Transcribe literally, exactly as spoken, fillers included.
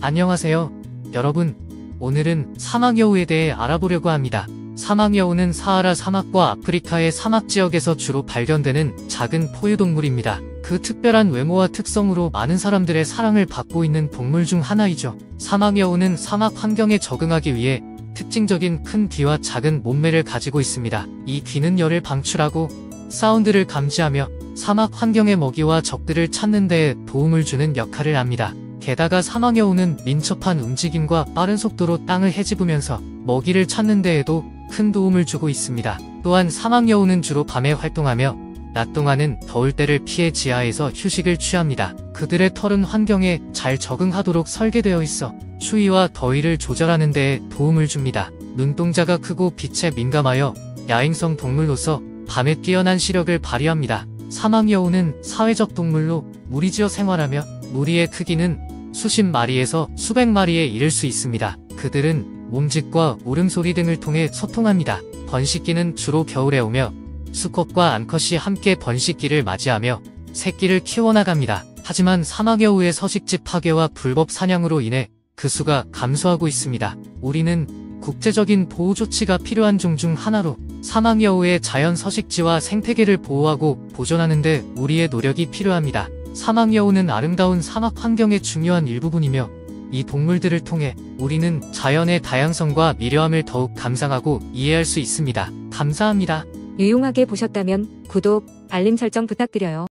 안녕하세요, 여러분. 오늘은 사막여우에 대해 알아보려고 합니다. 사막여우는 사하라 사막과 아프리카의 사막 지역에서 주로 발견되는 작은 포유동물입니다. 그 특별한 외모와 특성으로 많은 사람들의 사랑을 받고 있는 동물 중 하나이죠. 사막여우는 사막 환경에 적응하기 위해 특징적인 큰 귀와 작은 몸매를 가지고 있습니다. 이 귀는 열을 방출하고 사운드를 감지하며 사막 환경의 먹이와 적들을 찾는 데 도움을 주는 역할을 합니다. 게다가 사막여우는 민첩한 움직임과 빠른 속도로 땅을 헤집으면서 먹이를 찾는 데에도 큰 도움을 주고 있습니다. 또한 사막여우는 주로 밤에 활동하며 낮 동안은 더울 때를 피해 지하에서 휴식을 취합니다. 그들의 털은 환경에 잘 적응하도록 설계되어 있어 추위와 더위를 조절하는 데에 도움을 줍니다. 눈동자가 크고 빛에 민감하여 야행성 동물로서 밤에 뛰어난 시력을 발휘합니다. 사막여우는 사회적 동물로 무리지어 생활하며 무리의 크기는 수십 마리에서 수백 마리에 이를 수 있습니다. 그들은 몸짓과 울음소리 등을 통해 소통합니다. 번식기는 주로 겨울에 오며 수컷과 암컷이 함께 번식기를 맞이하며 새끼를 키워나갑니다. 하지만 사막여우의 서식지 파괴와 불법 사냥으로 인해 그 수가 감소하고 있습니다. 우리는 국제적인 보호 조치가 필요한 종 중 하나로 사막여우의 자연 서식지와 생태계를 보호하고 보존하는 데 우리의 노력이 필요합니다. 사막여우는 아름다운 사막 환경의 중요한 일부분이며 이 동물들을 통해 우리는 자연의 다양성과 미려함을 더욱 감상하고 이해할 수 있습니다. 감사합니다. 유용하게 보셨다면 구독, 알림 설정 부탁드려요.